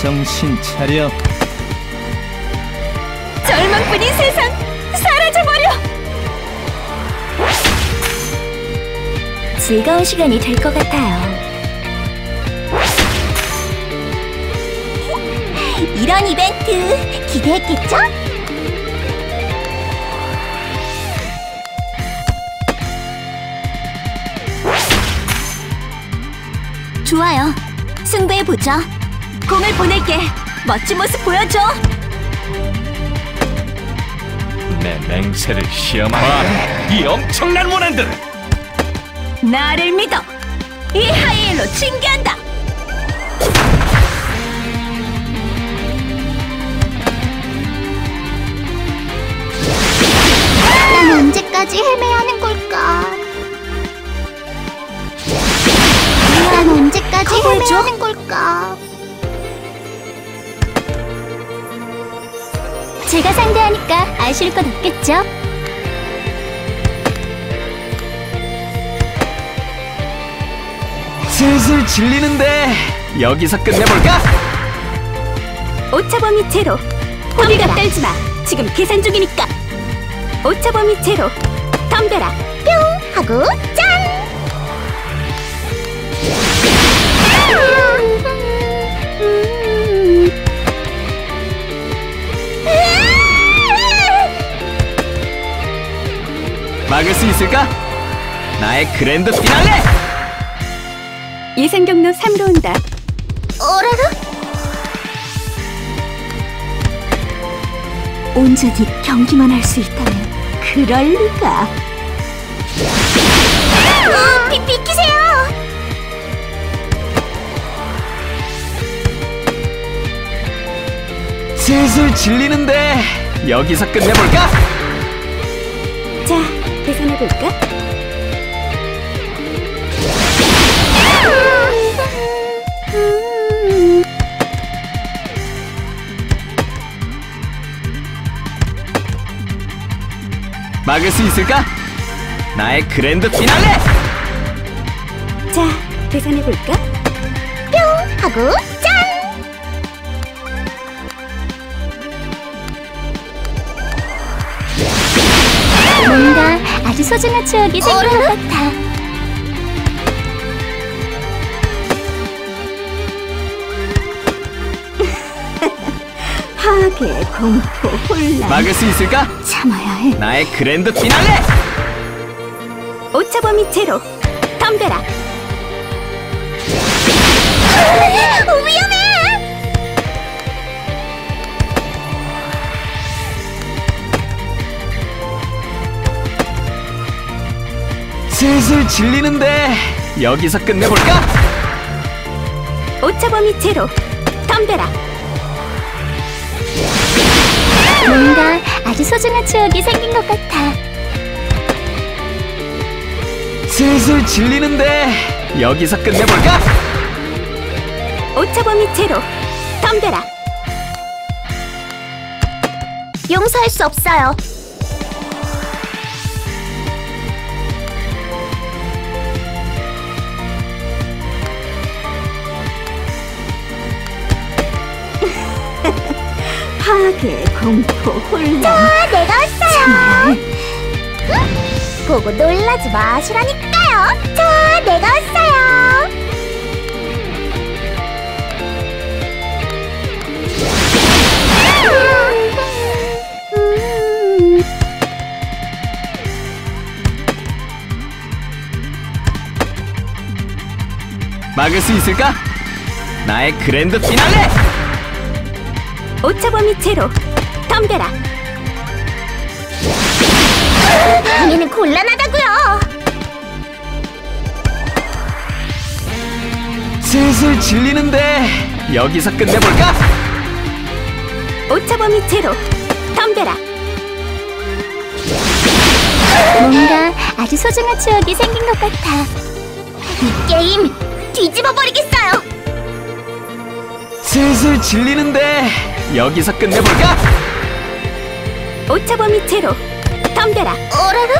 정신 차려. 절망뿐인 세상 사라져버려. 즐거운 시간이 될 것 같아요. 이런 이벤트 기대했겠죠? 좋아요. 승부해보죠. 공을 보낼게. 멋진 모습 보여줘. 내 맹세를 시험하라. 이 엄청난 원한들. 나를 믿어. 이 하이엘로 징계한다. 난 언제까지 헤매야 하는 걸까? 난 언제까지 헤매야 하는 걸까? 제가 상대하니까 아실 것 없겠죠? 슬슬 질리는데 여기서 끝내볼까? 오차범위 제로. 호들갑 떨지 마. 지금 계산 중이니까. 오차범위 제로. 덤벼라. 뿅 하고 짠. 막을 수 있을까? 나의 그랜드 피날레! 예상 경로 3로 온다. 어라라? 온전히 경기만 할 수 있다면 그럴 리가. 비키세요! 슬슬 질리는데 여기서 끝내볼까? 자, 계산해볼까? 막을 수 있을까? 나의 그랜드 피날레! 자, 계산해볼까? 뿅! 하고 짠! 뭔가 아주 소중한 추억이 생긴 것 같아. 파괴, 공포, 혼란. 막을 수 있을까? 참아야 해. 나의 그랜드 피날레! 오차범위 제로. 덤벼라. 위험해! 슬슬 질리는데 여기서 끝내볼까? 오차범위 제로. 덤벼라. 뭔가 아주 소중한 추억이 생긴 것 같아. 슬슬 질리는데 여기서 끝내볼까? 오차범위 제로. 덤벼라. 용서할 수 없어요. 파괴, 공포, 혼란. 자, 내가 왔어요. 보고 놀라지 마시라니까요. 자, 내가 왔어요. 막을 수 있을까? 나의 그랜드 피날레! 오차범위 제로. 덤벼라. 방해는 곤란하다고요. 슬슬 질리는데 여기서 끝내볼까? 오차범위 제로. 덤벼라. 뭔가 아주 소중한 추억이 생긴 것 같아. 이 게임 뒤집어 버리겠어요. 슬슬 질리는데 여기서 끝내볼까? 오차범위 제로. 덤벼라. 어라라?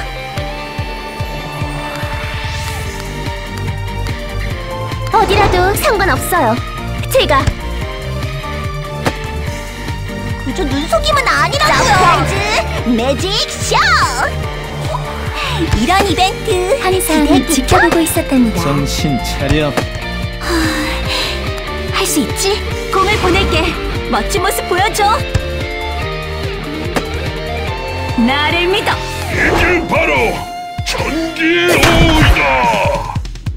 어디라도 상관없어요. 제가 저 눈속임은 아니라고요. 서프라이즈 매직 쇼. 이런 이벤트 항상 지켜보고 있었답니다. 정신 차려. 할 수 있지? 공을 보낼게. 멋진 모습 보여줘. 나를 믿어. 이게 바로 전기의 오이다.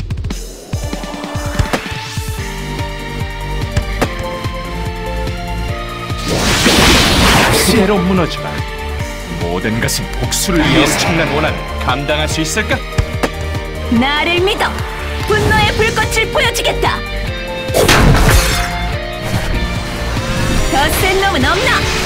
새로 무너져라. 모든 것은 복수를 위해 엄청난 원한을 감당할 수 있을까? 나를 믿어. 분노의 불꽃을 보여주겠다. 더 센 놈은 없나?